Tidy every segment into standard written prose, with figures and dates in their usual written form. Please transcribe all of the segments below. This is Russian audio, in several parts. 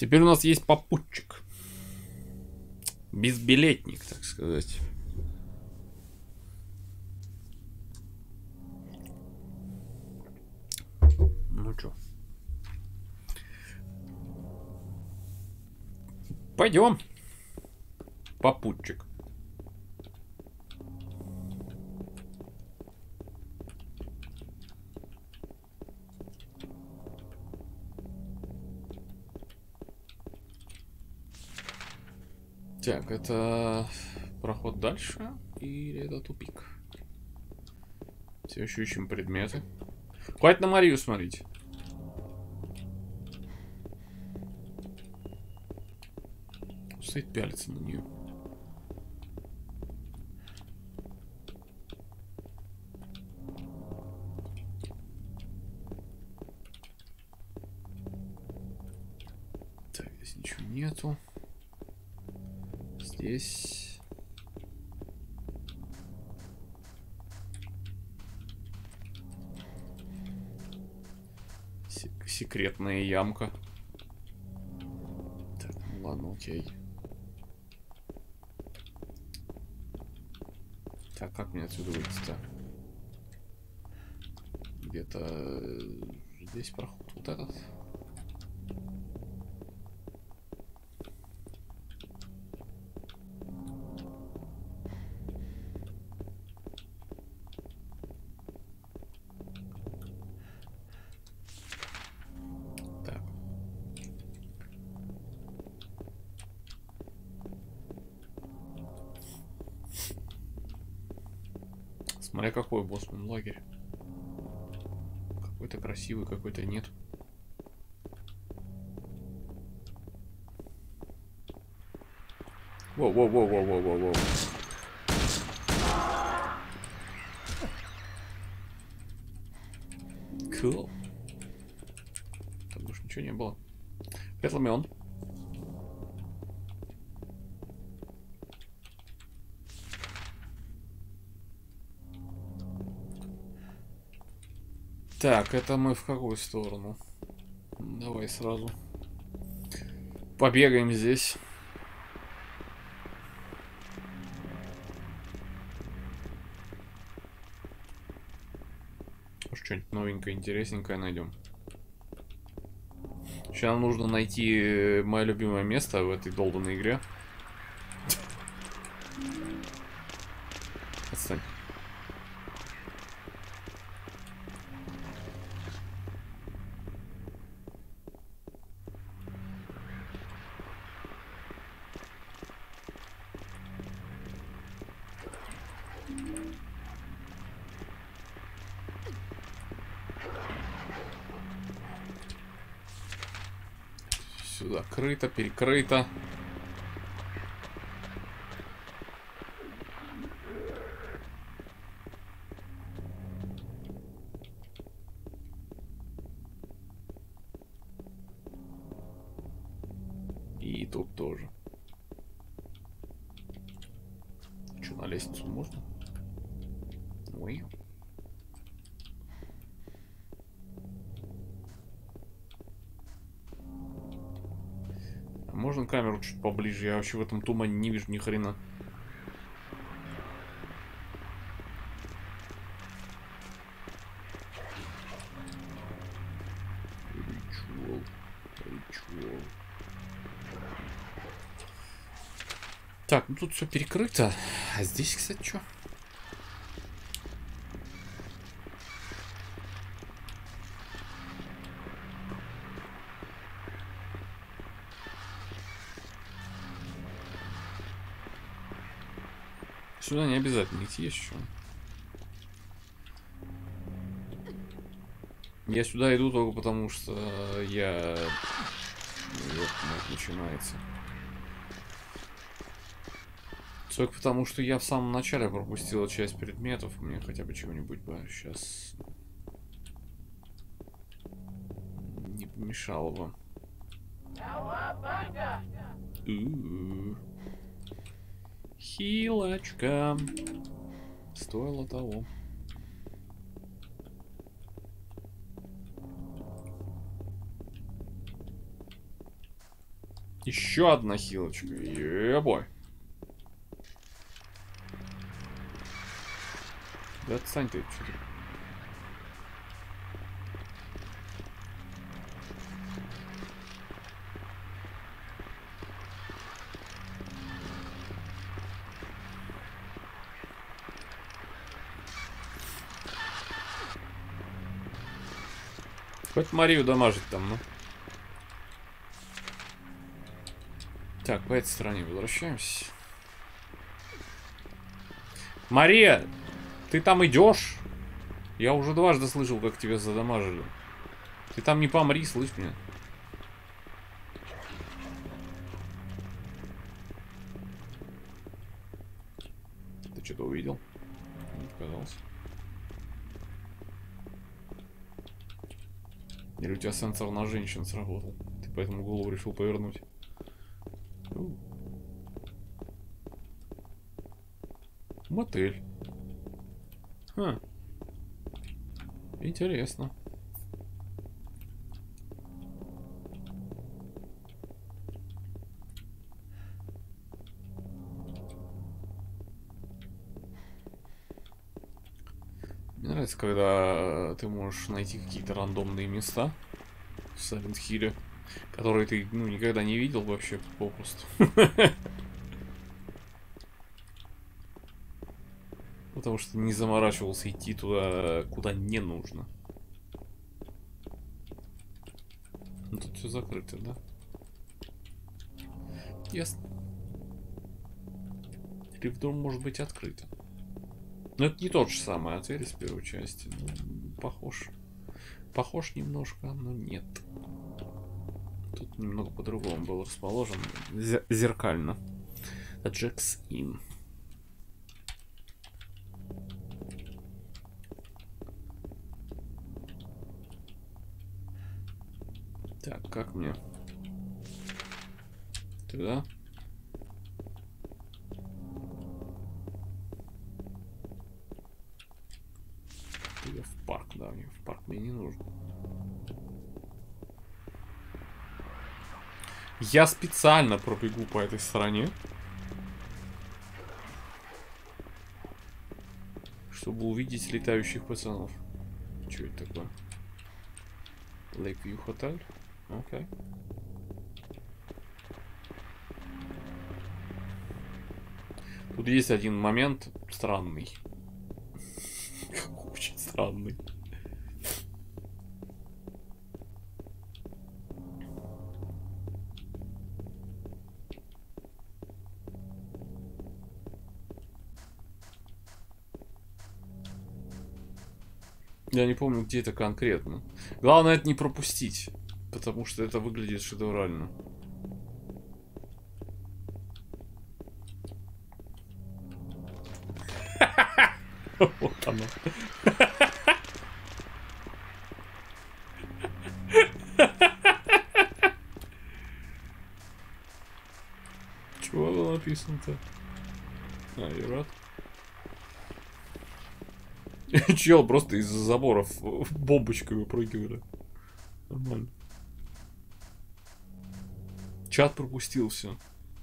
Теперь у нас есть попутчик. Безбилетник, так сказать. Ну чё? Пойдем. Попутчик. Так, это проход дальше или это тупик? Все еще ищем предметы. Хватит на Марию смотреть. Стоит пялиться на нее. Так, здесь ничего нету. Здесь... Секретная ямка. Так, ну ладно, окей. Так, как мне отсюда выйти-то? Где-то здесь проход вот этот. Так. Смотря какой боссман лагерь. Какой-то красивый, какой-то нет. Воу-воу-воу-воу-воу-воу-воу. Cool. Там больше ничего не было. Петломион. Так, это мы в какую сторону? Давай сразу побегаем здесь. Может, что-нибудь новенькое, интересненькое найдем. Сейчас нам нужно найти мое любимое место в этой долбанной игре. Отстань. Сюда крыто, перекрыто. И тут тоже. Что, на лестницу можно? Ой. А можно камеру чуть поближе? Я вообще в этом тумане не вижу ни хрена. Ритуал. Так, ну тут все перекрыто. А здесь, кстати, что? Сюда не обязательно идти, есть еще. Я сюда иду только потому, что я... Вот, начинается. Только потому, что я в самом начале пропустил часть предметов. Мне хотя бы чего-нибудь бы сейчас не помешало бы. Хилочка. Стоило того. Еще одна хилочка. Ебой. Да отстань ты, что ты. Хоть Марию дамажить там, ну. Так, по этой стороне возвращаемся. Мария, ты там идешь? Я уже дважды слышал, как тебя задамажили. Ты там не помри, слышь меня. Ты что-то увидел? Не показалось. Или у тебя сенсор на женщин сработал? Ты поэтому голову решил повернуть. Мотель. Ха. Интересно. Мне нравится, когда ты можешь найти какие-то рандомные места в Silent Hill, которые ты, ну, никогда не видел вообще попросту. Потому что не заморачивался идти туда, куда не нужно. Ну, тут все закрыто, да? Ясно. Или вдруг может быть открыто. Но это не тот же самый отель из первой части. Ну, похож. Похож немножко, но нет. Тут немного по-другому был расположен. Зеркально. Jack's Inn. Так, как мне? Туда? Или в парк, да, мне в парк мне не нужно. Я специально пробегу по этой стороне, чтобы увидеть летающих пацанов. Что это такое? Lakeview Hotel? Окей. Тут есть один момент странный. Очень странный. Я не помню, где это конкретно. Главное это не пропустить, потому что это выглядит шедеврально. Вот оно. Чего было написано-то? А, я рад. Чел просто из-за заборов бомбочкой выпрыгивали. Нормально. Чат пропустил все.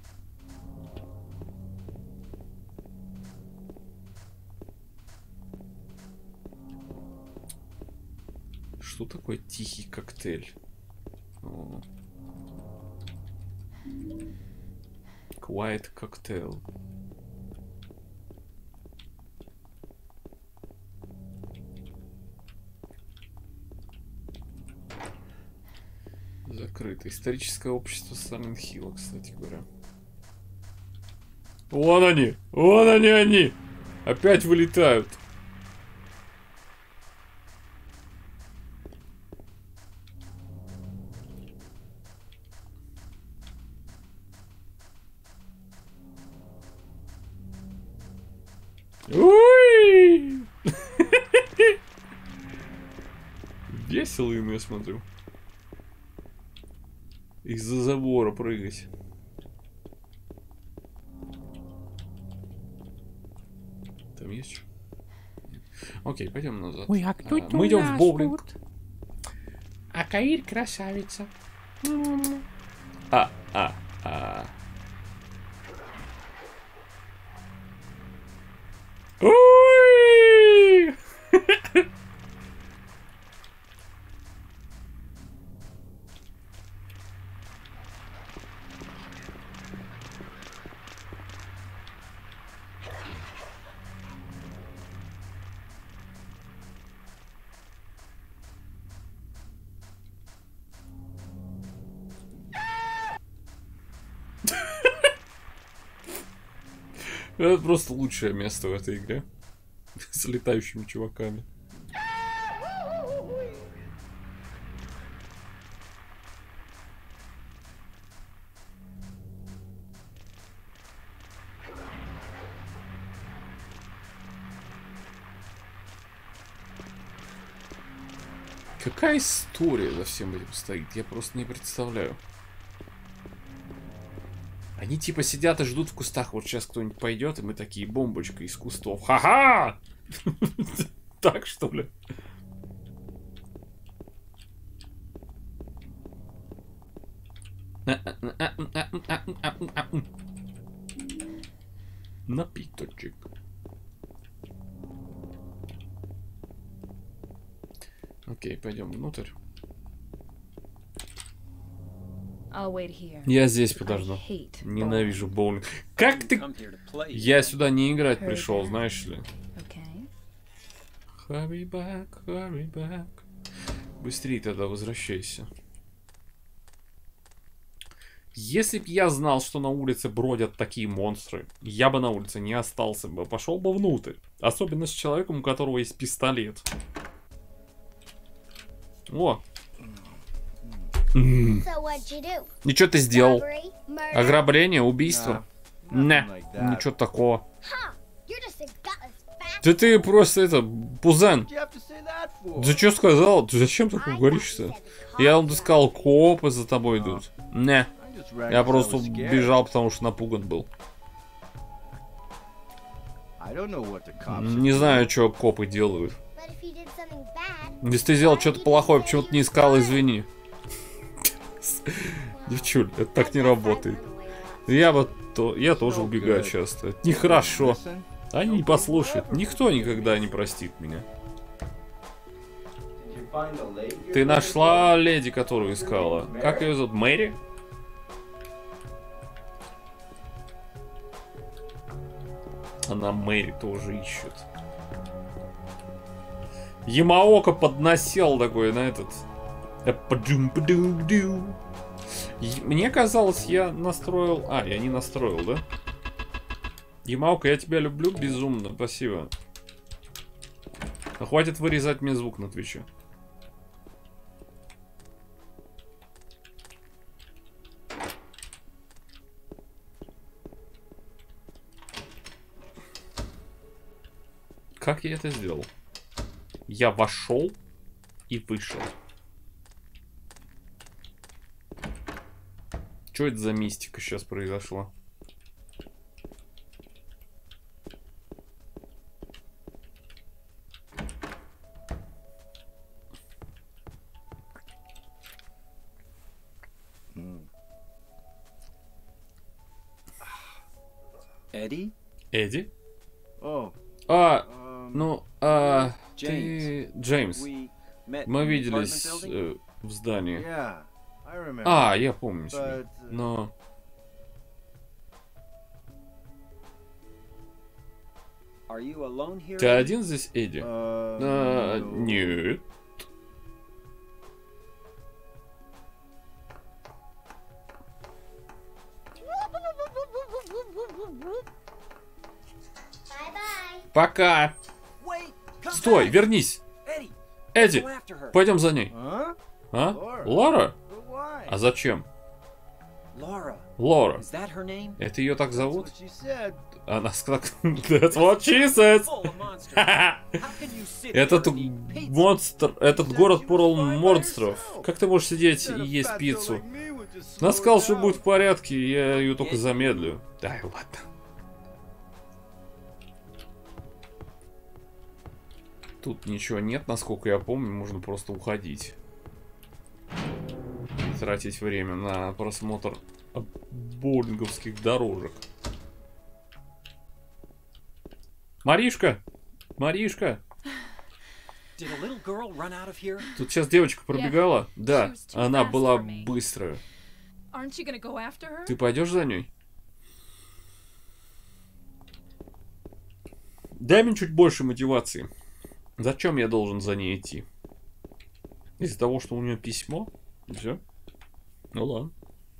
Что такое тихий коктейль? О. Quiet cocktail. Закрыто. Историческое общество Silent Hill, кстати говоря. Вон они! Вон они! Опять вылетают! Ой! Весело им, я смотрю. Из-за забора прыгать. Там есть что? Окей, пойдем назад. Ой, а кто это мы у идем нас в боулинг. тут? А Каир красавица. Ой! Это просто лучшее место в этой игре. С летающими чуваками. Какая история за всем этим стоит? Я просто не представляю. Они типа сидят и ждут в кустах. Вот сейчас кто-нибудь пойдет, и мы такие, бомбочка из кустов. Ха-ха! Так что ли? Напиточек. Окей, пойдем внутрь. Я здесь подожду. Ненавижу боулинг. Как ты... Я сюда не играть пришел, знаешь ли. Hurry back, hurry back. Быстрее тогда возвращайся. Если б я знал, что на улице бродят такие монстры, я бы на улице не остался бы, пошел бы внутрь. Особенно с человеком, у которого есть пистолет. О! И что ты сделал? Ограбление, убийство? Не, ничего такого. Да ты просто это, пузан. Ты что сказал? Ты зачем так говоришь-то? Я вам сказал, копы за тобой идут. Не, я просто бежал, потому что напуган был. Не знаю, что копы делают. Если ты сделал что-то плохое, почему ты не искал, извини. Девчуль, это так не работает. Я тоже убегаю часто. Это нехорошо. Они не послушают. Никто никогда не простит меня. Ты нашла леди, которую искала? Как ее зовут? Мэри? Она Мэри тоже ищет. Ямаока подносил такой на этот. Мне казалось, я настроил... А, я не настроил, да? Ямаока, я тебя люблю безумно, спасибо. Хватит вырезать мне звук на Твиче. Как я это сделал? Я вошел и вышел. Что это за мистика сейчас произошла? Эдди? Эдди? О. Ты Джеймс. Мы виделись в здании. Я помню тебя. Но... Ты один здесь, Эдди? Нет. Пока. Стой, вернись. Эдди, пойдем за ней. А? Лора? А зачем? Лора. Это ее так зовут? Она сказала... That's what she says. Этот город полон монстров. Как ты можешь сидеть и есть пиццу? Она сказала, что будет в порядке, я ее только замедлю. Да, ладно. Тут ничего нет, насколько я помню, можно просто уходить. Тратить время на просмотр боулинговских дорожек. Маришка! Маришка! Тут сейчас девочка пробегала. Да, она была быстрая. Ты пойдешь за ней? Дай мне чуть больше мотивации. Зачем я должен за ней идти? Из-за того, что у нее письмо? Все? Ну ладно.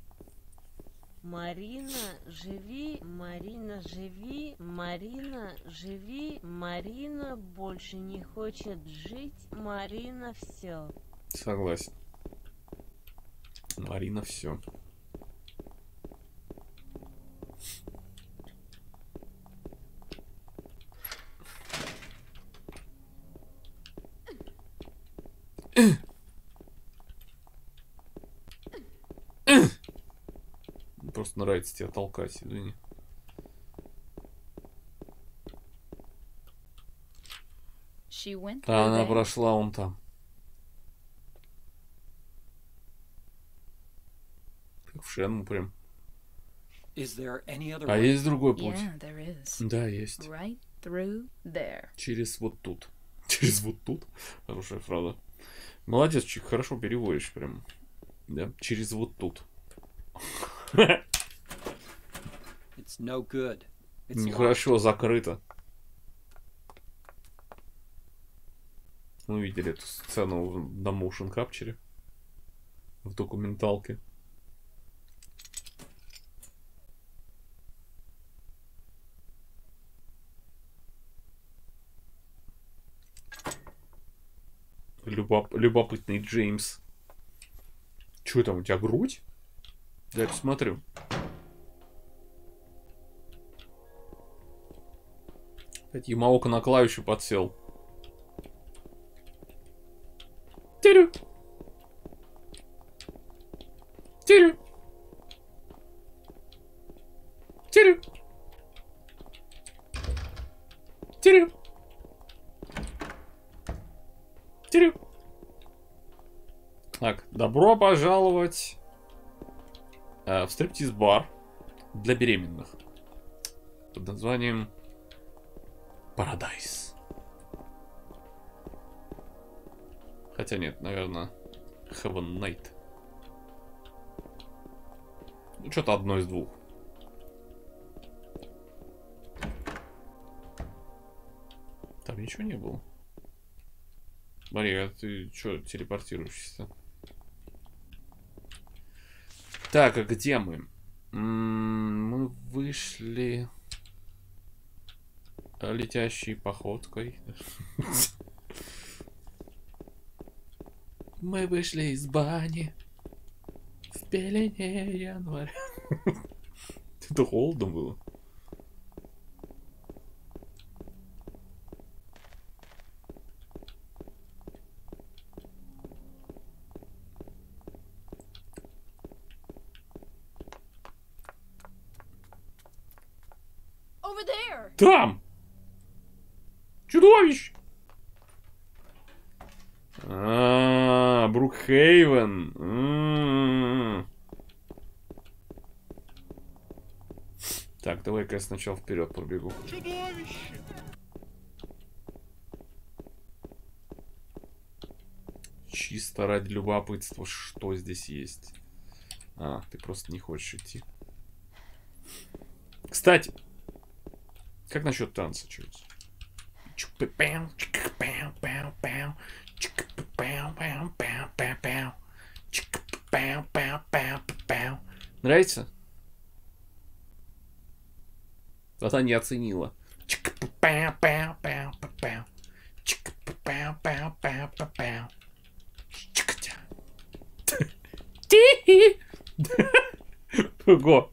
Марина, живи, Марина, живи, Марина, живи, Марина больше не хочет жить, Марина, все. Согласен. Марина, все. Просто нравится тебя толкать, извини. А она прошла вон там. Как в Шенму прям. А есть другой путь? Да, есть. Через вот тут. Через вот тут? Хорошая фраза. Молодец, Чик, хорошо переводишь прям. Да, через вот тут. Нехорошо, закрыто. Мы видели эту сцену на motion capture в документалке. Любопытный Джеймс. Что там, у тебя грудь? Дай посмотрю. Опять Ямаока на клавишу подсел. Тирю. Тирю. Тирю. Тирю. Тирю. Так, добро пожаловать в стриптиз-бар для беременных под названием Paradise. Хотя нет, наверное, Heaven Night. Ну, что-то одно из двух. Там ничего не было. Мария, а ты что телепортируешься? Так, а где мы? Мы вышли летящей походкой. Мы вышли из бани в пелене января. Это холодно было. Там! Чудовищ! Брукхейвен. Так, давай-ка я сначала вперед пробегу. Чудовище! Чисто ради любопытства, что здесь есть. А, ты просто не хочешь идти. Кстати, как насчет танца, чуть? Нравится? Вот она не оценила. Ого.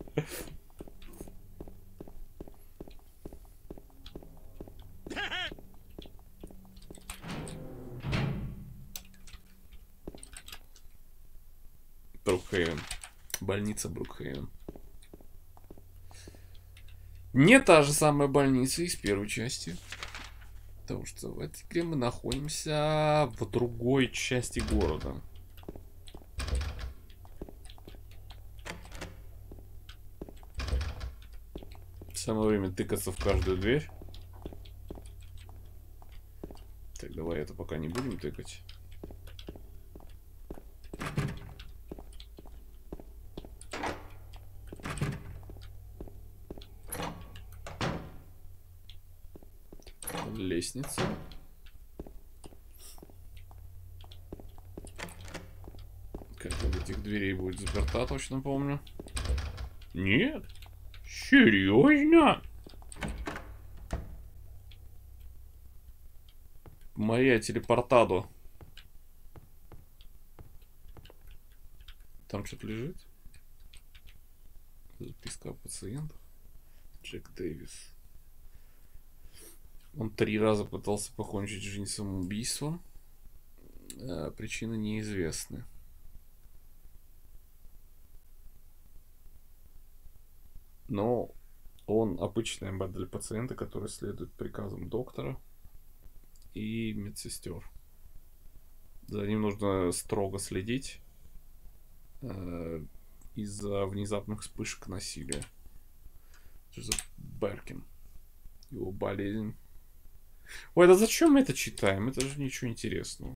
Брукхейвен. Больница Брукхейвен. Не та же самая больница из первой части. Потому что в этой игре мы находимся в другой части города. Самое время тыкаться в каждую дверь. Так, давай это пока не будем тыкать. Лестница. Как от этих дверей будет заперта, точно помню. Нет? Серьезно? Мария телепортадо. Там что-то лежит? Записка о пациентах. Джек Дэвис. Он 3 раза пытался покончить жизнь самоубийством. Причины неизвестны. Но он обычная модель пациента, который следует приказам доктора и медсестер. За ним нужно строго следить из-за внезапных вспышек насилия. Что за Беркин? Его болезнь. Ой, да зачем мы это читаем? Это же ничего интересного.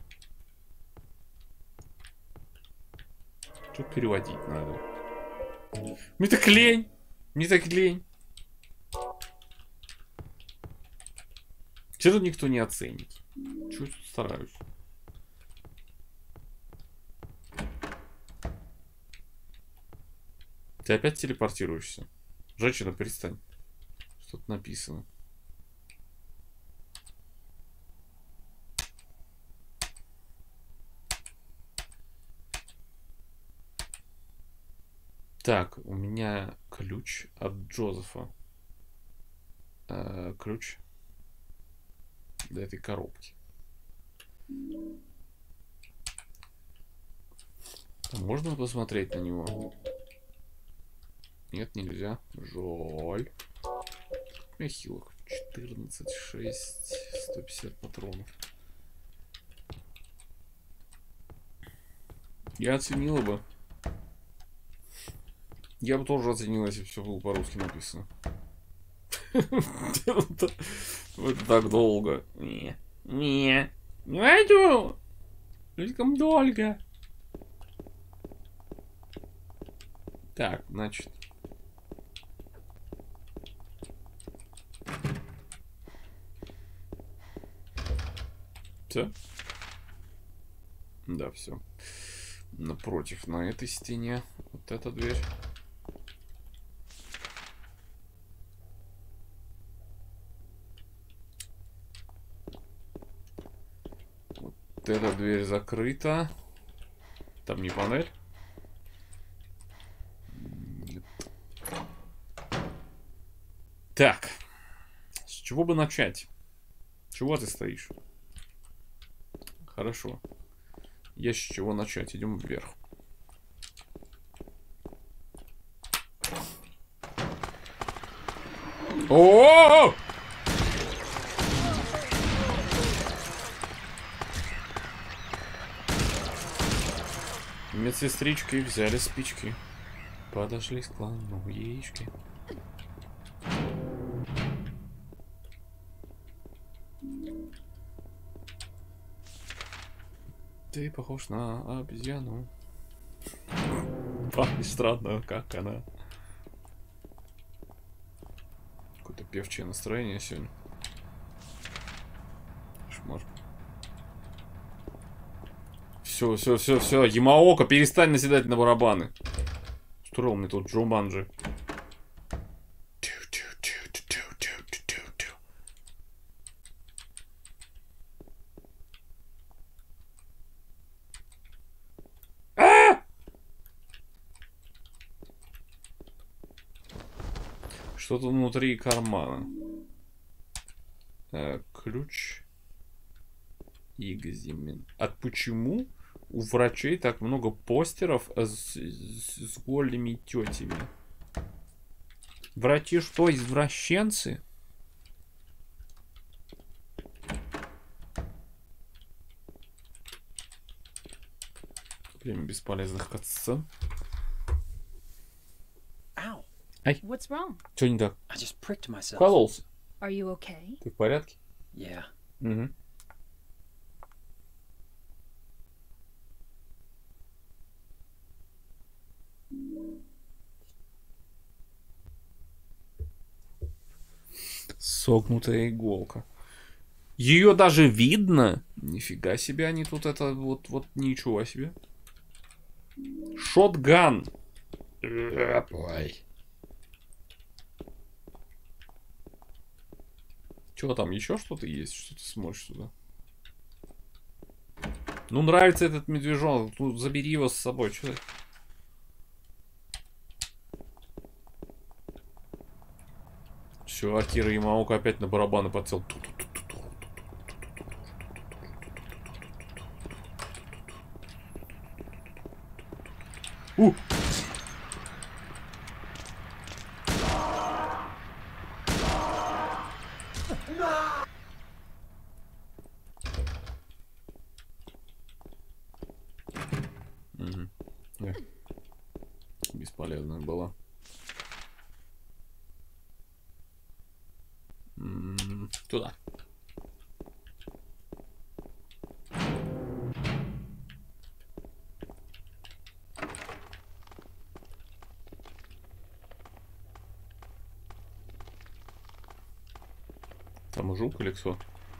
Что переводить надо? Мне так лень! Мне так лень! Что-то никто не оценит. Чего я тут стараюсь? Ты опять телепортируешься? Женщина, перестань. Что-то написано. Так, у меня ключ от Джозефа. Ключ для этой коробки. Можно посмотреть на него? Нет, нельзя. Жаль. У меня хилок 14, 6, 150 патронов. Я оценила бы. Я бы тоже оценил, если бы все было по-русски написано. Вот так долго. Не пойду. Слишком долго. Так, значит. Все? Да, все. Напротив, на этой стене. Вот эта дверь. Вот эта дверь закрыта. Там не панель? Нет. Так. С чего бы начать? Чего ты стоишь? Хорошо. Есть с чего начать. Идем вверх. О! Медсестрички взяли спички. Подошли к клану яички. Ты похож на обезьяну. Пахнет странно, как она. Какое-то певчее настроение сегодня. Шмар. Все. Ямаока, перестань наседать на барабаны. Устроил мне тут Джуманджи. Что-то внутри кармана. Ключ. Экзамен. А почему у врачей так много постеров с голыми тетями? Врачи что, извращенцы? Время бесполезных катсцен. What's wrong? Что не так? I just pricked myself. Кололся. Are you okay? Ты в порядке? Yeah. Угу. Согнутая иголка. Ее даже видно? Нифига себе, они тут это вот ничего себе. Шотган. Ой. Чего там, еще что-то есть? Что ты смотришь сюда? Ну, нравится этот медвежонок. Ну, забери его с собой. Что ты? Все, Акира Ямаока опять на барабаны подсел. Бесполезно было. Туда. Там жук или кто?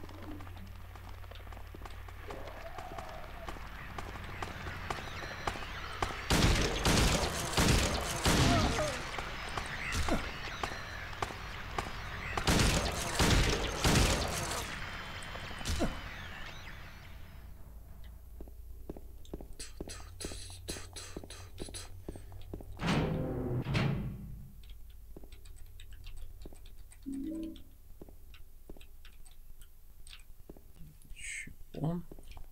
Чего?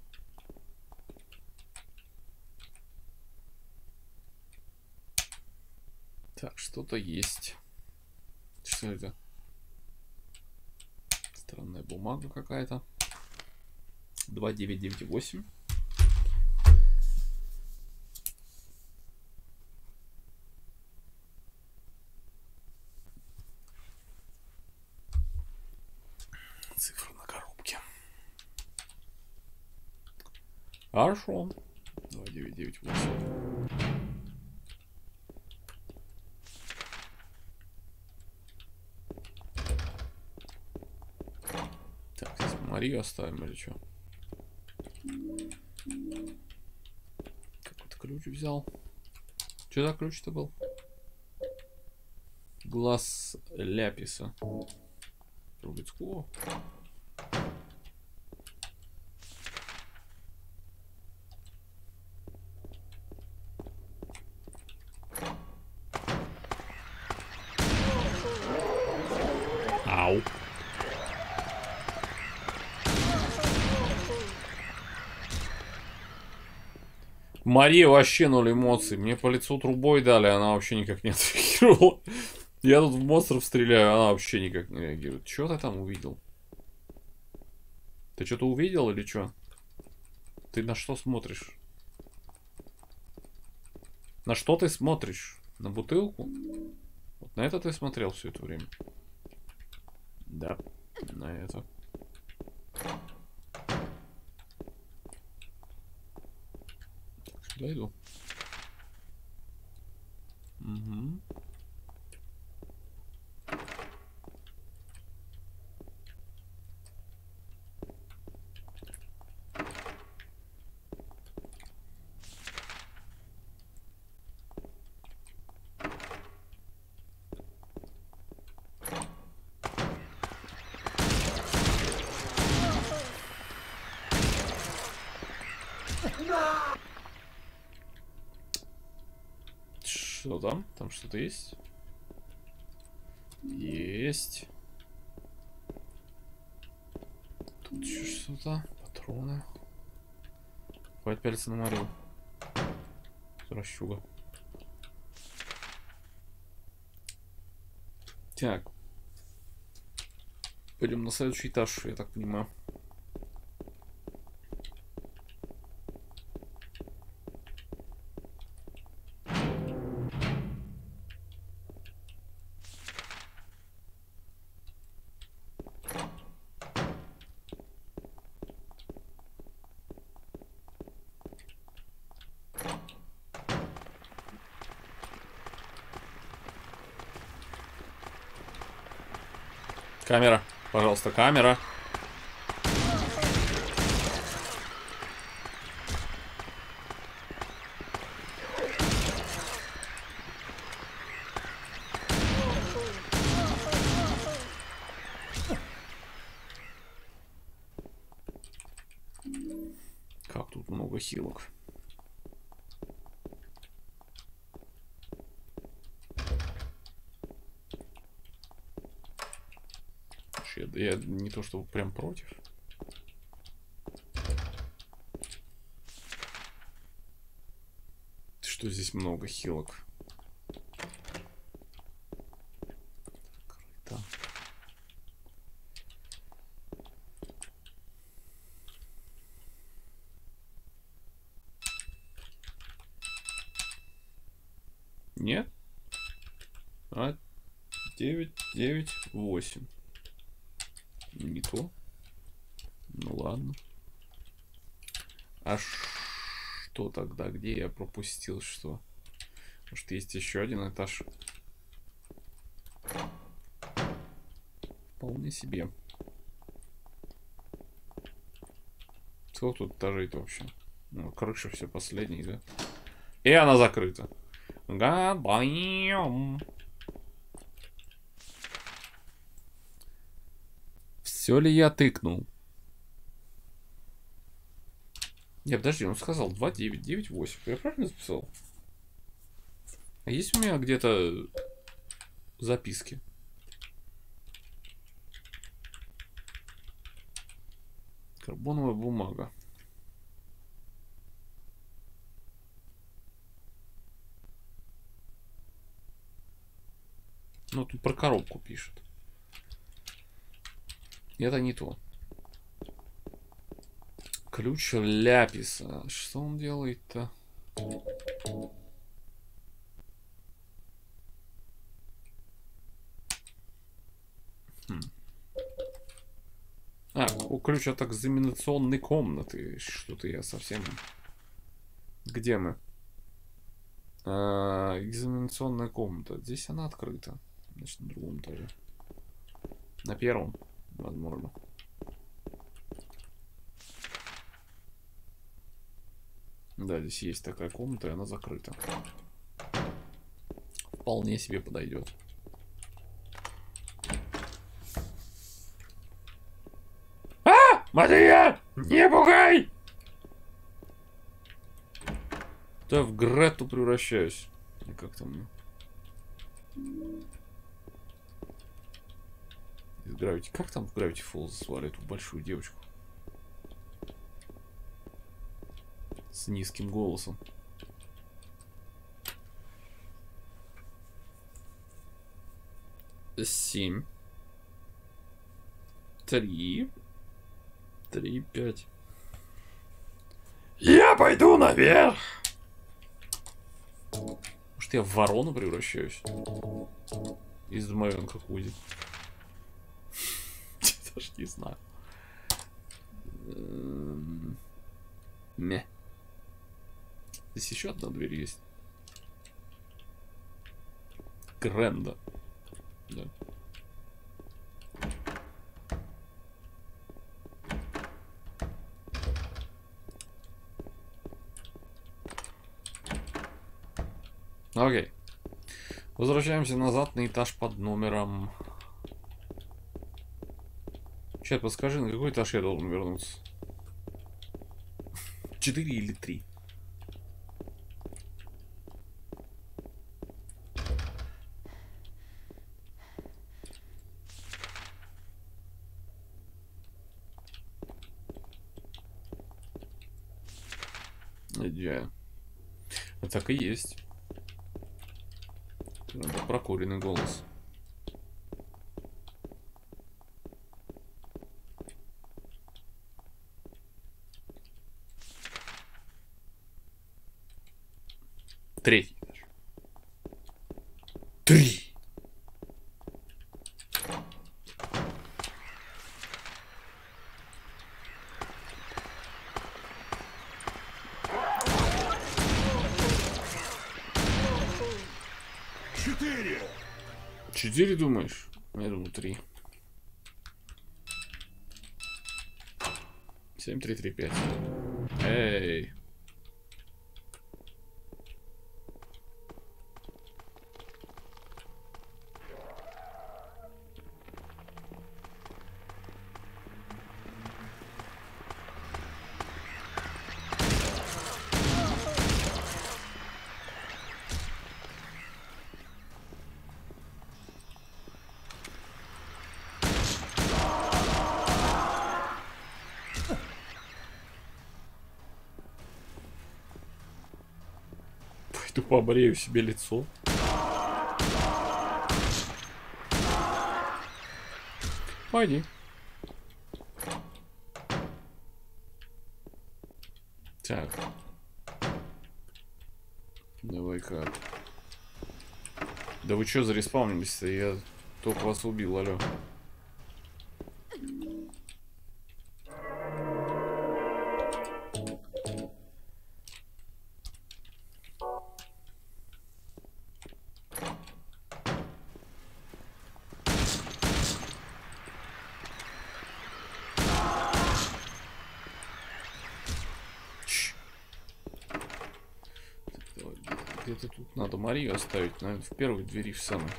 Так, что-то есть. Что это? Странная бумага какая-то. 2998. Цифра на коробке. Хорошо. 2998. Так, здесь Марию оставим или что? Какой-то ключ взял. Что за ключ-то был? Глаз ляписа. Трубецкого. Ау. Мария вообще ноль эмоций. Мне по лицу трубой дали, она вообще никак не отреагировала. Я тут в монстров стреляю, она вообще никак не реагирует. Чё ты там увидел? Ты что-то увидел или что? Ты на что смотришь? На что ты смотришь? На бутылку? Вот на это ты смотрел все это время? Да, на это. Сюда иду. Угу. Что там? Там что-то есть? Есть. Тут еще что-то. Патроны. Хватит пялиться на Марию. Расчуга. Так. Пойдем на следующий этаж, я так понимаю. Камера. Пожалуйста, камера. Как тут много хилок. Я не то чтобы прям против. Что здесь много хилок. Крыто. Нет? 9, 9, 8. Не то. Ну ладно. А что тогда? Где я пропустил что? Может, есть еще один этаж? Вполне себе. Сколько тут этажей-то вообще? Ну, крыша все последний, да? И она закрыта. Гадаем. Все ли я тыкнул? Не, подожди, он сказал 2, 9, 9, 8. Я правильно записал? А есть у меня где-то записки? Карбоновая бумага. Ну, тут про коробку пишет. Это не то. Ключ ляписа. Что он делает-то? А, ключ от экзаменационной комнаты. Что-то я совсем... Где мы? Экзаменационная комната. Здесь она открыта. Значит, на другом этаже. На первом, возможно. Да, здесь есть такая комната, и она закрыта. Вполне себе подойдет. А! Матвея! Не пугай! Да я в Гретту превращаюсь. И как там? Из Gravity. Как там в Gravity Falls звали эту большую девочку? С низким голосом. Семь. 3. 3, 5. Я пойду наверх. Может, я в ворону превращаюсь? Из Домовенка Кузи. Даже не знаю. Не. Здесь еще одна дверь есть. Гренда. Да. Окей. Возвращаемся назад на этаж под номером. Чат, подскажи, на какой этаж я должен вернуться? 4 или 3? Где? А так и есть. Это прокуренный голос. Третий этаж. 3. Четыре, думаешь? Я думаю, 3. 7335. Эй. Пойду побрею себе лицо. Пойди. Так. Давай-ка. Да вы чё зареспаунились-то? Я только вас убил, алё. Где-то тут надо Марию оставить, наверное, в первой двери в самой.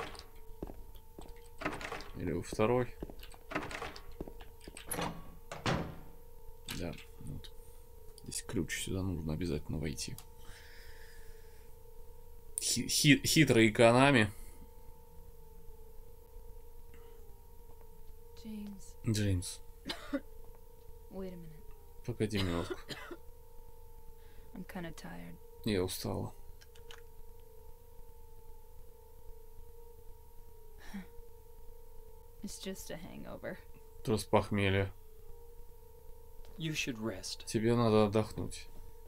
Или во второй. Да, вот. Здесь ключ, сюда нужно обязательно войти. Хитрый экономи. Джеймс. Погоди минутку. Я устала. It's just a hangover. Просто похмелье. You should rest. Тебе надо отдохнуть.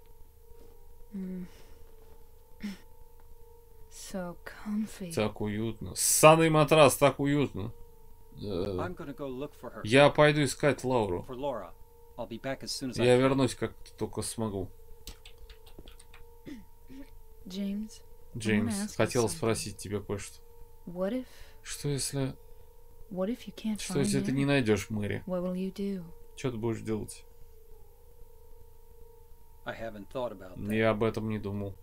So comfy. Так уютно. Ссаный матрас, так уютно. I'm gonna go look for her. Я пойду искать Лауру. For Laura. I'll be back as soon as I Я can. вернусь, как только смогу. James. Джеймс, хотел спросить тебя кое-что. What if? Что если... What if you can't Что find если her? ты не найдешь Мэри? What will you do? Что ты будешь делать? I haven't thought about that. Я об этом не думал.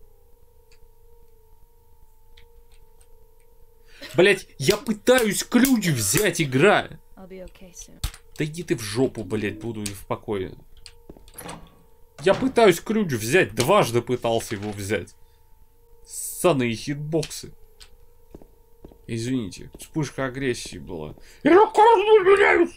Блять, я пытаюсь ключ взять, игра. I'll be okay soon. Да иди ты в жопу, блять, буду в покое. Я пытаюсь ключ взять, дважды пытался его взять. Ссаные хитбоксы. Извините, вспышка агрессии была. Я каждый.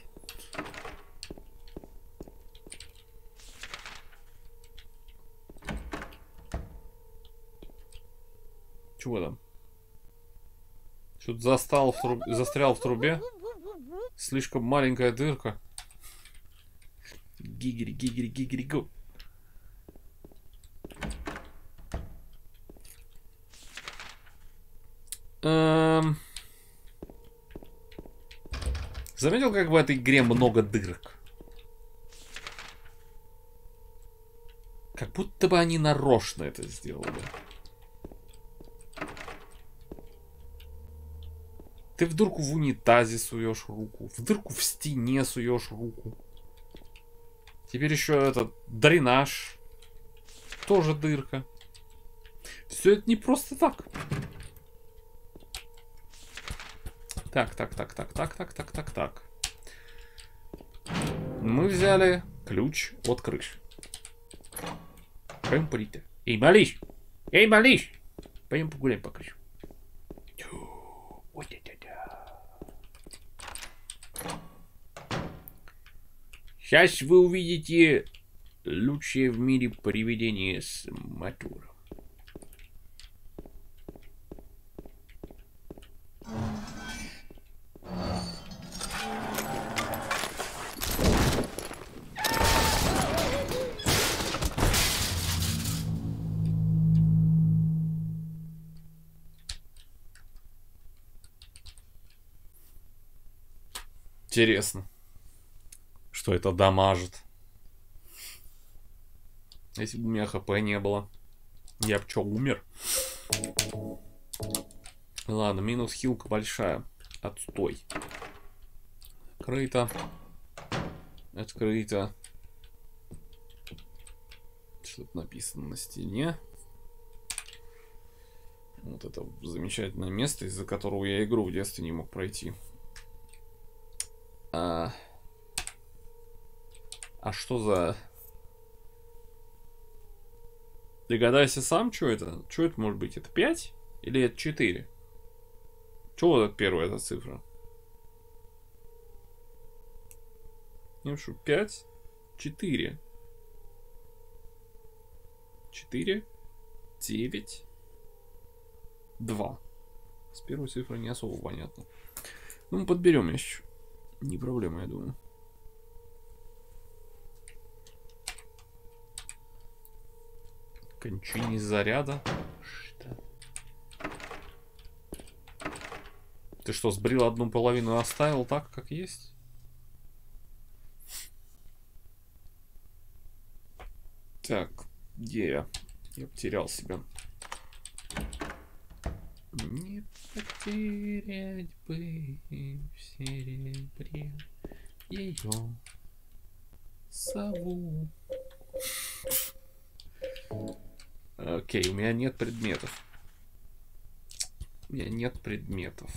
Чего там? Что-то застрял в трубе? Слишком маленькая дырка. Гигери, гигери, гигери, го. Заметил, как в этой игре много дырок? Как будто бы они нарочно это сделали. Ты в дырку в унитазе суешь руку, в дырку в стене суешь руку. Теперь еще этот дренаж. Тоже дырка. Все это не просто так. Так. Мы взяли ключ от крыши. Пойдем полить. Эй, малыш! Эй, малыш! Пойдем погуляем по крыше. Сейчас вы увидите лучшее в мире привидение с мотором. Интересно, что это дамажит. Если бы у меня хп не было, я бы что, умер? Ладно, минус хилка большая. Отстой. Открыто. Открыто. Что-то написано на стене. Вот это замечательное место, из-за которого я игру в детстве не мог пройти. А что за... Догадайся сам, что это? Что это может быть? Это 5? Или это 4? Что вот это первая эта цифра? Не пишу. 5, 4. 4, 9, 2. С первой цифрой не особо понятно. Ну, мы подберем еще. Не проблема, я думаю. Кончине заряда. Что? Ты что, сбрил одну половину и оставил так, как есть? Так, где я? Я потерял себя. Не потерять бы в серебре ее сову. Окей, у меня нет предметов. У меня нет предметов.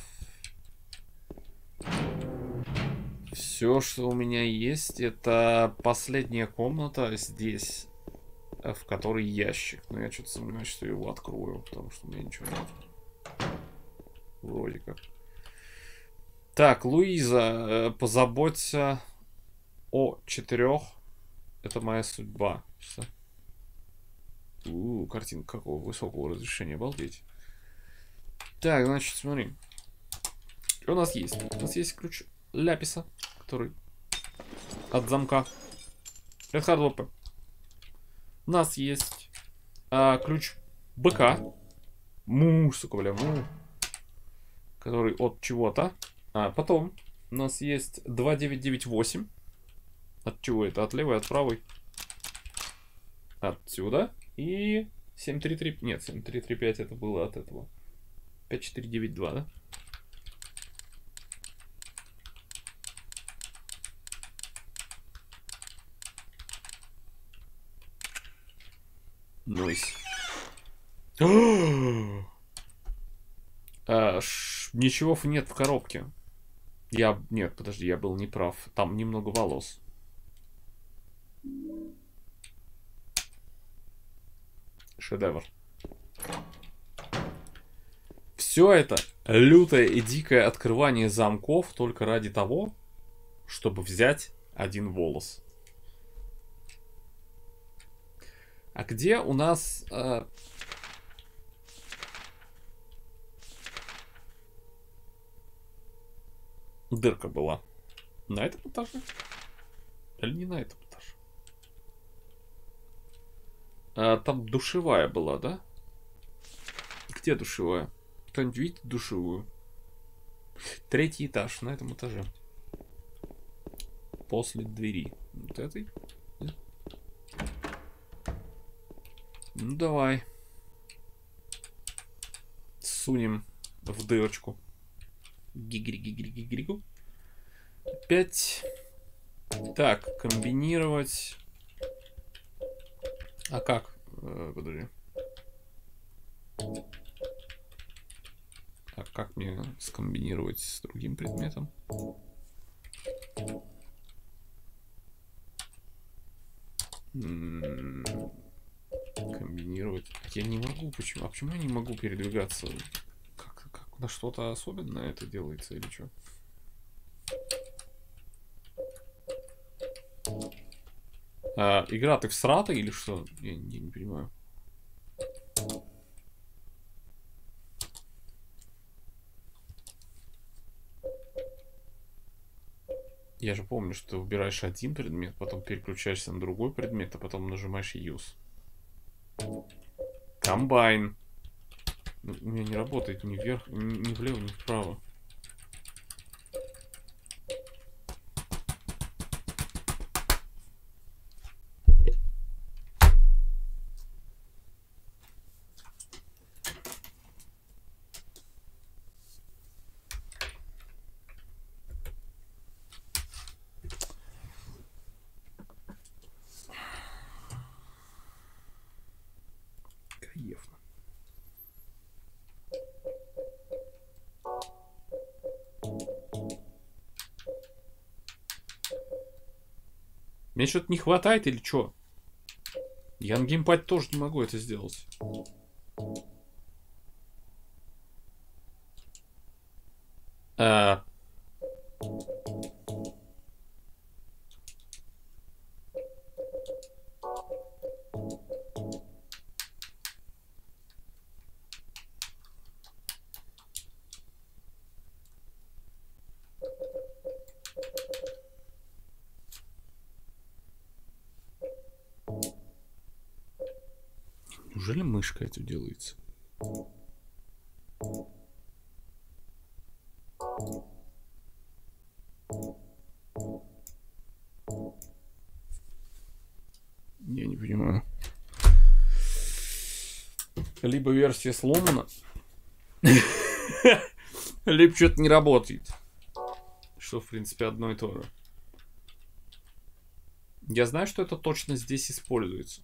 Все, что у меня есть, это последняя комната здесь, в которой ящик. Но я что-то сомневаюсь, что я его открою, потому что у меня ничего нет. Вроде как. Так, Луиза, позаботься о 4. Это моя судьба. Что? Картинка какого высокого разрешения, обалдеть. Так, значит, смотри. Что у нас есть? У нас есть ключ ляписа, который от замка. Это хардвопы. У нас есть ключ быка. Сука, бля, который от чего-то. Потом у нас есть 2998. От чего это? От левой, от правой. Отсюда. И 7335. Нет, 7335 это было от этого. 5492, да? Нойс. Ничего нет в коробке. Нет, подожди, я был неправ. Там немного волос. Шедевр. Все это лютое и дикое открывание замков только ради того, чтобы взять один волос. А где у нас... дырка была? На этом этаже? Или не на этом этаже? Там душевая была, да? Где душевая? Кто-нибудь видит душевую? 3-й этаж, на этом этаже. После двери. Вот этой? Да? Ну, давай. Сунем в дырочку. Гигри-гигри-гигри-гу. 5. Так, комбинировать. А как? Подожди. А как мне скомбинировать с другим предметом? Комбинировать. Я не могу. Почему? А почему я не могу передвигаться? Как на что-то особенное это делается или что? Игра, ты всрата или что? Я не понимаю. Я же помню, что ты выбираешь один предмет, потом переключаешься на другой предмет, а потом нажимаешь Use. Комбайн. У меня не работает ни вверх, ни влево, ни вправо. Мне что-то не хватает или что? Я на геймпаде тоже не могу это сделать. Неужели мышка это делается? Я не понимаю. Либо версия сломана, либо что-то не работает. Что, в принципе, одно и то же. Я знаю, что это точно здесь используется.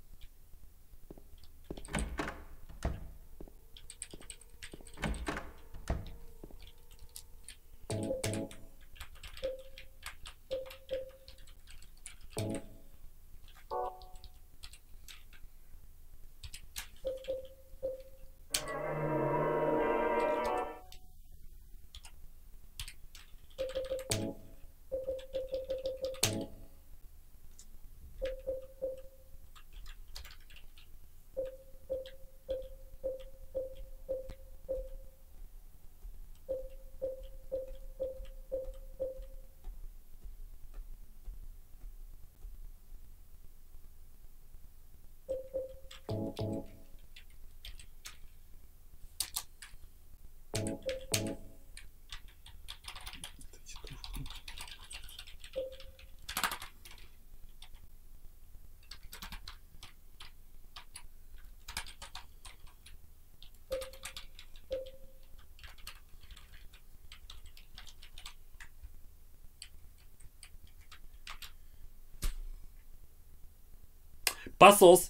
Посос.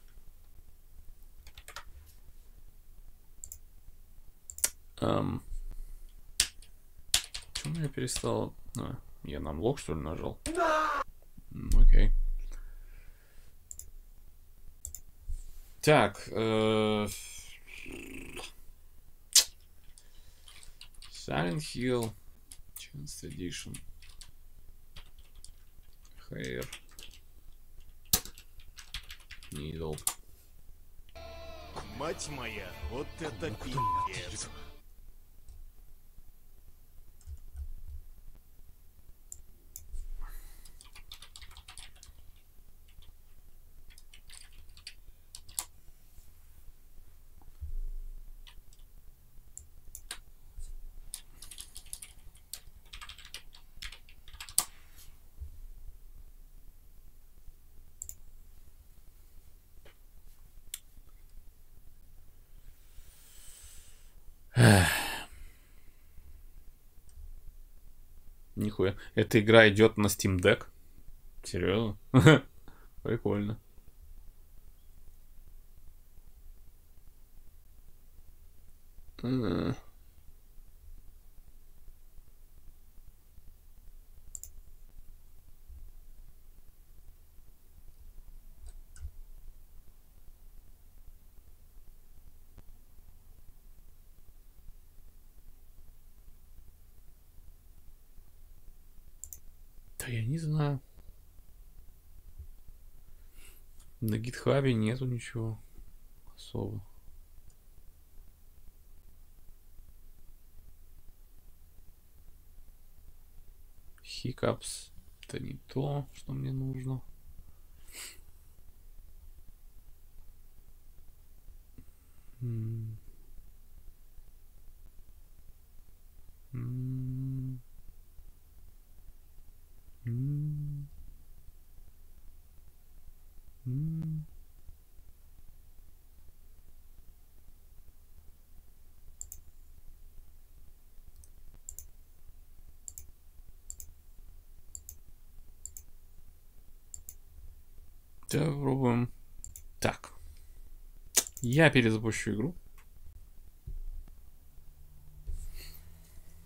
Почему я перестал? Я на блок, что ли, нажал? Окей. Так. Silent Hill. Chance Edition. Hair. Needle. Мать моя, вот это пиздец. Нихуя. Эта игра идет на Steam Deck. Серьезно? Прикольно. Да я не знаю. На гитхабе нету ничего особо. Hiccups. Это не то, что мне нужно. Давай попробуем. Так. Я перезапущу игру.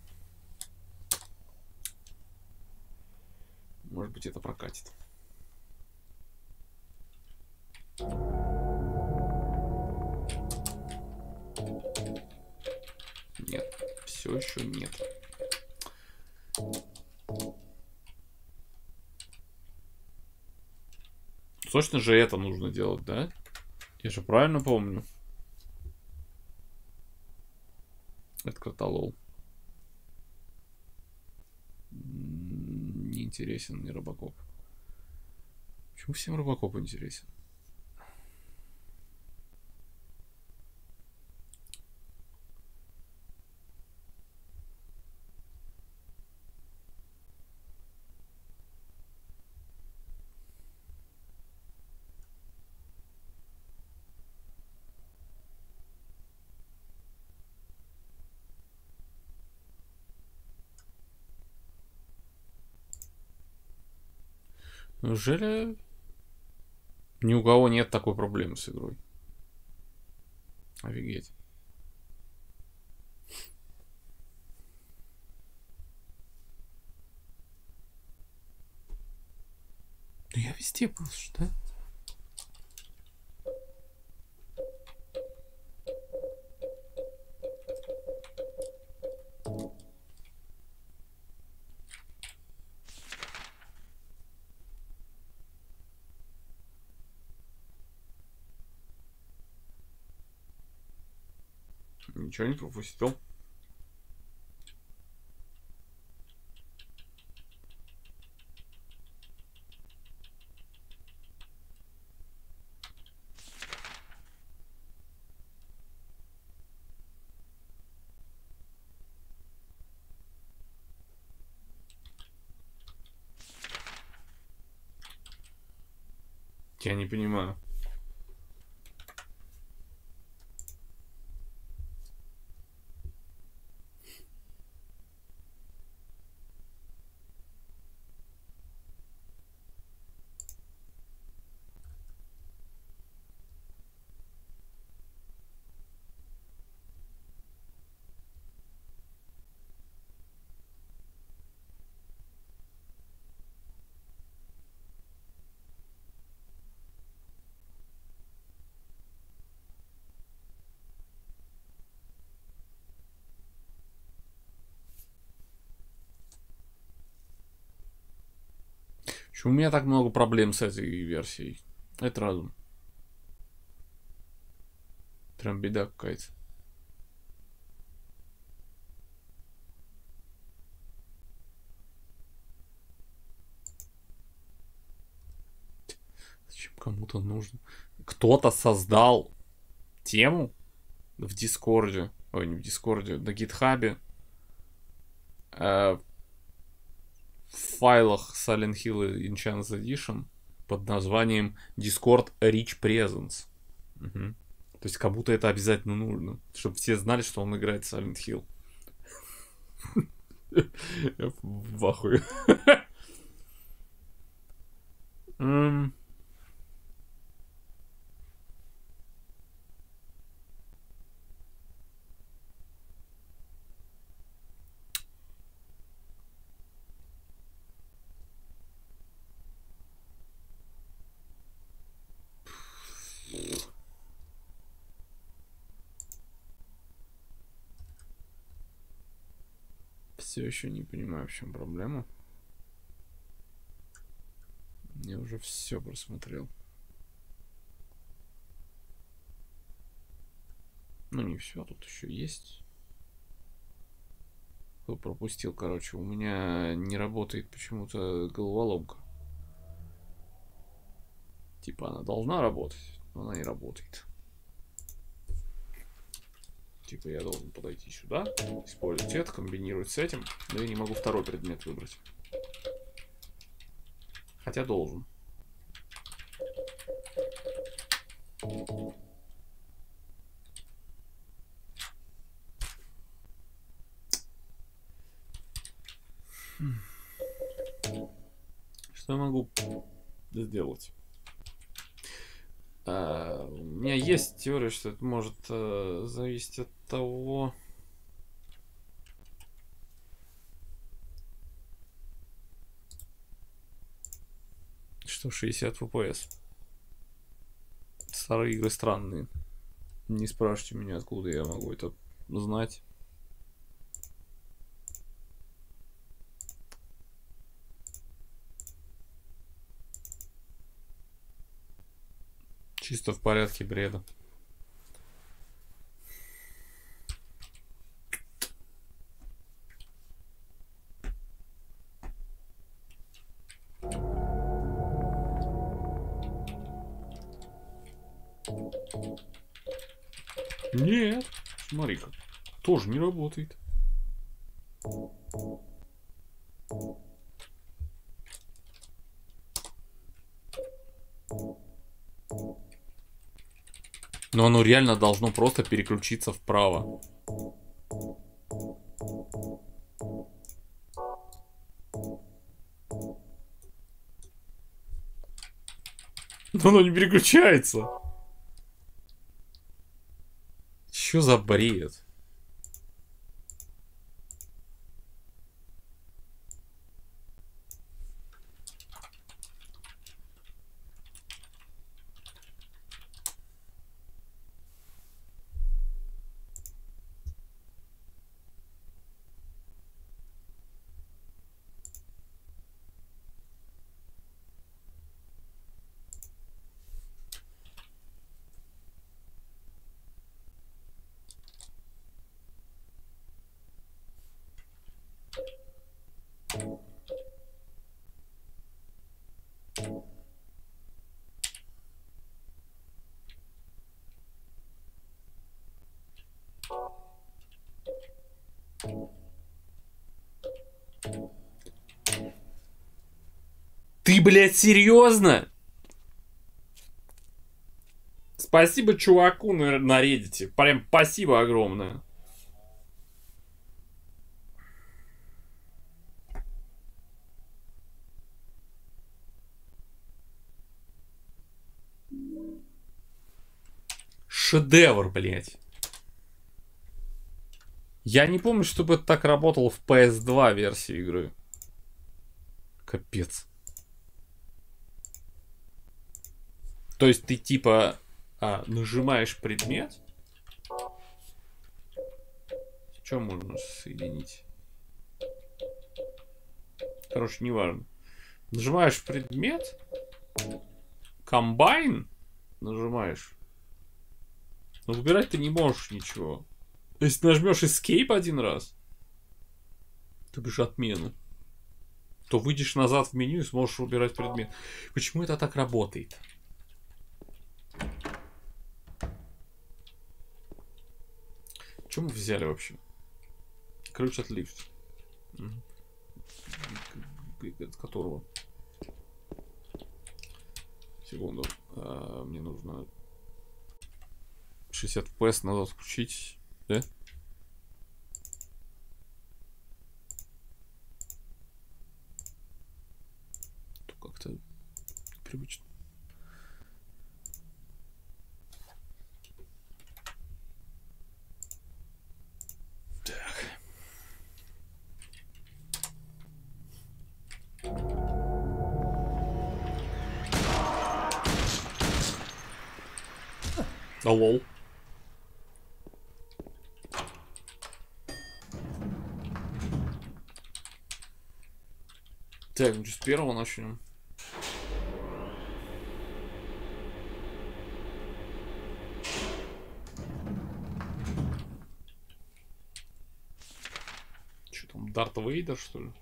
Может быть, это прокатит. Нет, все еще нет. Точно же это нужно делать, да? Я же правильно помню. Это каталог. Не интересен мне Робокоп. Почему всем Робокоп интересен? Неужели ни у кого нет такой проблемы с игрой? Офигеть. Ну я везде был, что? Ничего не пропустил. Я не понимаю. Почему у меня так много проблем с этой версией? Это разум. Прям беда какая-то. Зачем кому-то нужно? Кто-то создал тему в Дискорде. Ой, не в Дискорде, на Гитхабе. В файлах Silent Hill Enchanted Edition под названием Discord Rich Presence. Угу. То есть, как будто это обязательно нужно, чтобы все знали, что он играет в Silent Hill. Я в ахуе. Все еще не понимаю, в чем проблема. Я уже все просмотрел. Ну не все, тут еще есть. Кто пропустил, короче, у меня не работает почему-то головоломка. Типа она должна работать, но она не работает. Типа я должен подойти сюда, использовать это, комбинировать с этим, но я не могу второй предмет выбрать. Хотя должен. Что я могу сделать? У меня есть теория, что это может зависеть от того, что 60 FPS. старые игры странные. Не спрашивайте меня, откуда я могу это знать. Чисто в порядке бреда. Нет, смотри-ка, тоже не работает. Но оно реально должно просто переключиться вправо. Но оно не переключается. Что за бред? Ты, блядь, серьезно? Спасибо чуваку на Reddit. Прям спасибо огромное. Шедевр, блядь. Я не помню, чтобы это так работало в PS2 версии игры. Капец. То есть ты типа нажимаешь предмет. Что можно соединить? Короче, неважно. Нажимаешь предмет. Комбайн. Нажимаешь. Но выбирать ты не можешь ничего. Если нажмешь Escape один раз, то бишь отмену, то выйдешь назад в меню и сможешь выбирать предмет. Почему это так работает? Что мы взяли вообще? Ключ от лифта. От которого? Секунду. Мне нужно 60 FPS надо включить. Да? То как-то привычно. Так. Лол. Так, ну что, с первого начнем. Что там, Дарт Вейдер, что ли?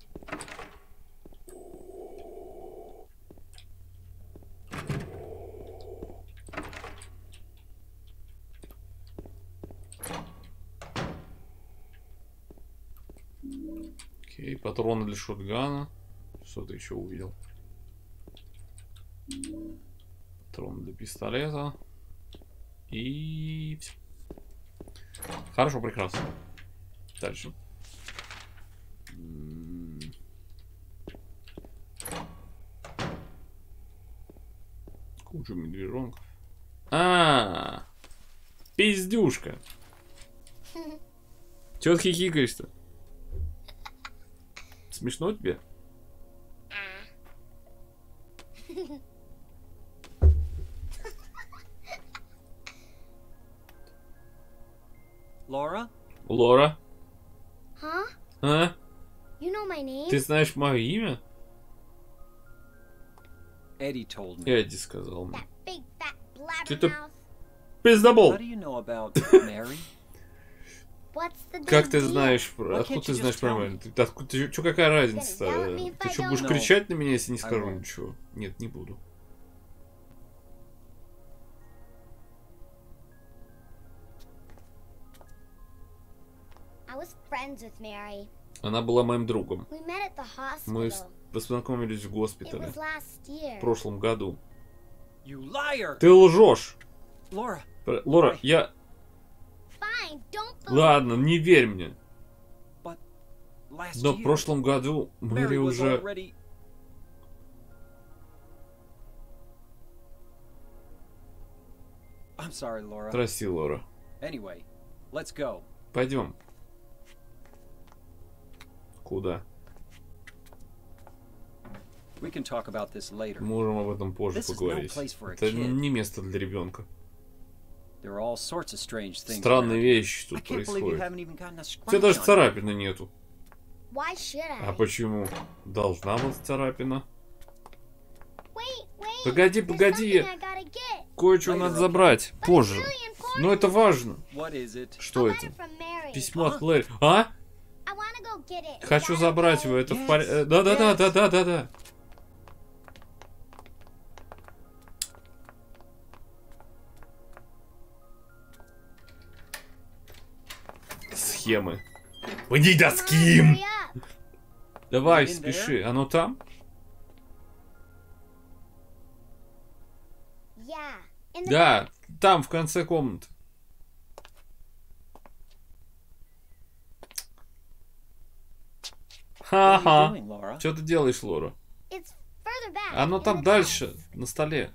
Окей, патроны для шотгана. Что-то еще увидел. Патроны для пистолета. И... Хорошо, прекрасно. Дальше. Куча медвежонков. Пиздюшка. Чё ты хихикаешь-то? Смешно тебе? Laura? Лора? Huh? А? You know my name? Ты знаешь мое имя? Eddie told me. Эдди сказал мне. That big fat Ты-то blabbermouth. пиздобол! How do you know about Mary? What's the big Как ты deal? знаешь про... Why Откуда can't ты you знаешь just про tell меня? Ты, откуда, ты, чё, какая разница? yell at me if Ты I что, don't? будешь No. кричать на меня, если не I скажу won't. ничего? Нет, не буду. I was friends with Mary. Она была моим другом. We met at the Мы hospital. познакомились в It госпитале was last year. в прошлом году. You liar! Ты лжешь! Laura, Лора, я... Fine, don't believe Ладно, не верь мне. last Но в year, прошлом году Мэри Mary was уже... already... I'm sorry, Laura. Прости, Лора. Anyway, let's go. Пойдем. Куда? We can talk about this later. Можем об этом позже This is no поговорить. place for a Это kid. не место для ребенка. There are all sorts of strange things. Странные around. вещи I тут can't believe you происходят. haven't even gotten a У тебя даже scratch on you. царапины нету. Why should I? А почему? Должна быть царапина. Wait. Погоди, There's погоди. something I gotta get. Кое-что Later, надо okay. забрать. But it's Позже. really important. Но это важно. What is it? Что A это? letter from Mary. Письмо от Клэри. А? I wanna go get it. Is Хочу that забрать okay? его. Это в Yes, порядке. Да-да-да, yes. да-да-да-да. Схемы. Пойди Come on, доским! hurry up. Давай, In there? спеши. Оно там? Yeah. In the Да, там, в конце комнаты. What are you Ха-ха. doing, Laura? Что ты делаешь, Лора? It's further back. Оно in там the дальше, desk. на столе.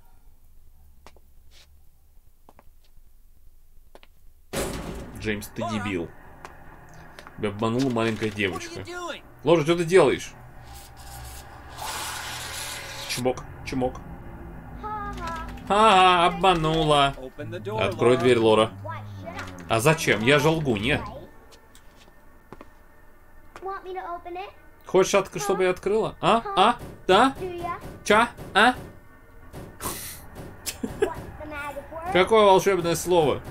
Джеймс, ты дебил. Тебя обманула маленькая What are девочка. you doing? Лора, что ты делаешь? Чмок, чмок. Ha-ha. Ха-ха, обманула. Open the door, Открой Laura. дверь, Лора. Why should I? А зачем? Я же лгу, нет. Right? Want me to open it? Хочешь, чтобы я открыла? А? А? Да? Do ya? Ча? А? What's the magic word? Какое волшебное слово?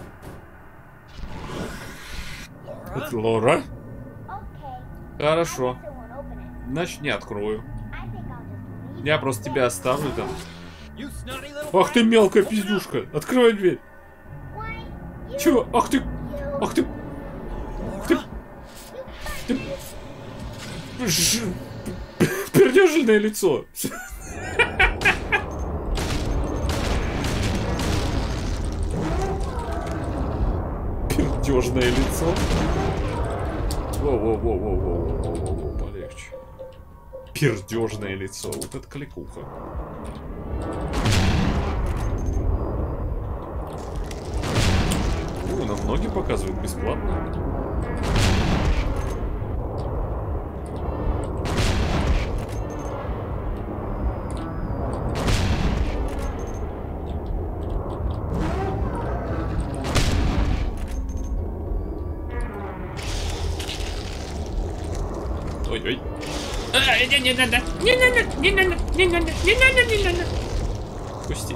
Laura? Это Лора? Okay. Хорошо. I guess I won't open it. Значит, не открою. I think I'll just leave Я it просто there. тебя оставлю там. You snotty little Ах ты brat. мелкая Open it up. пиздюшка. Открывай дверь. Why, you- Чего? Ах ты. you- Ах ты. Laura? Пердежное лицо. Пердежное лицо. Воу-воу-воу-воу-воу-воу-воу, полегче. Пердежное лицо. Вот это кликуха. Нам ноги показывают бесплатно. Ой-ой. Не надо, не надо, не надо, не надо, не надо, не надо. Пусти.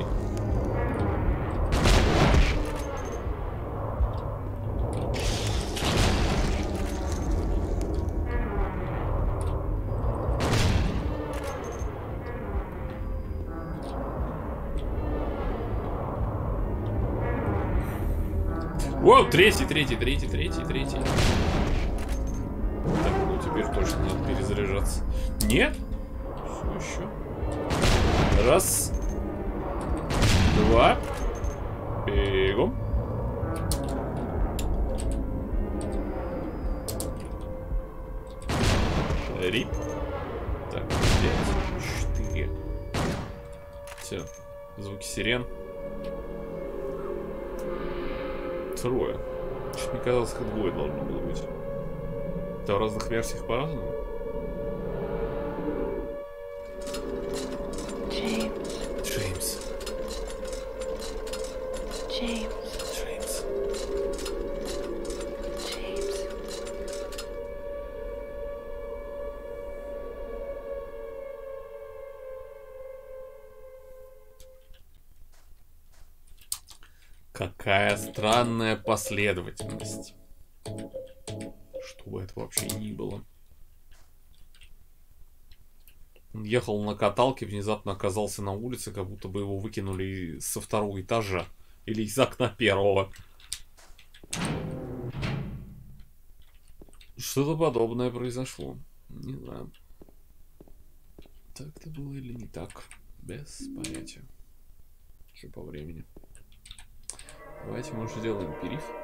Воу, третий. Так, ну теперь точно надо перезаряжаться. Нет? Все еще. Раз. Два. Бегом. Три. Так, 5, 4. Все. Звуки сирен. Трое. Чуть мне казалось, как двое должно было быть. Это в разных версиях по-разному. James. Джеймс. James. Джеймс. Какая странная последовательность. Что бы это вообще ни было. Он ехал на каталке, внезапно оказался на улице, как будто бы его выкинули со второго этажа. Или из окна первого. Что-то подобное произошло. Не знаю. Так-то было или не так. Без понятия. Что по времени. Давайте, может, сделаем перерыв.